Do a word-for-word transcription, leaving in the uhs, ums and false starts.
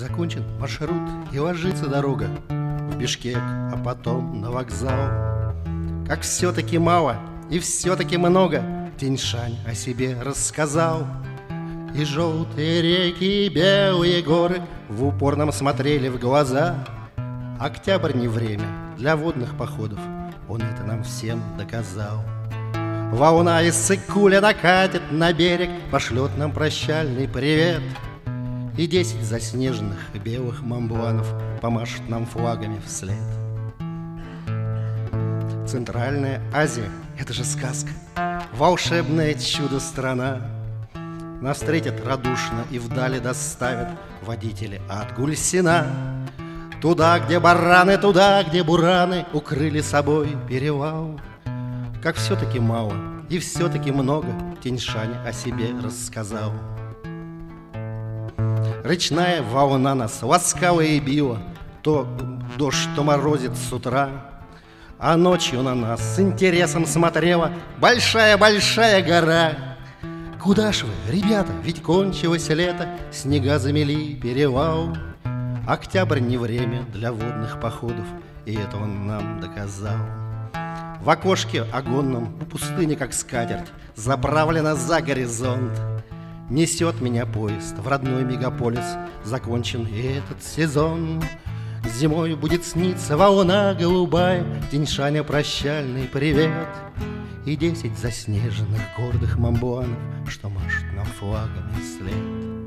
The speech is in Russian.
Закончен маршрут и ложится дорога в Бишкек, а потом на вокзал. Как все-таки мало и все-таки много Тянь-Шань о себе рассказал. И желтые реки, и белые горы в упор нам смотрели в глаза. Октябрь не время для водных походов, он это нам всем доказал. Волна из Сыкуля накатит на берег, пошлет нам прощальный привет. И десять заснеженных белых мамбуанов помашут нам флагами вслед. Центральная Азия — это же сказка, волшебное чудо-страна. Нас встретят радушно и вдали доставят водители от Гульсина. Туда, где бараны, туда, где бураны укрыли собой перевал. Как все-таки мало и все-таки много Тянь-Шань о себе рассказал. Речная волна нас ласкала и била, то дождь, то морозит с утра. А ночью на нас с интересом смотрела большая-большая гора. Куда ж вы, ребята, ведь кончилось лето, снега замели перевал. Октябрь не время для водных походов, и это он нам доказал. В окошке огонном у пустыни, как скатерть, заправлена за горизонт. Несет меня поезд в родной мегаполис, закончен и этот сезон. Зимой будет сниться волна голубая, Тянь-Шаня прощальный привет. И десять заснеженных гордых мамбуанов, что машут нам флагами вслед.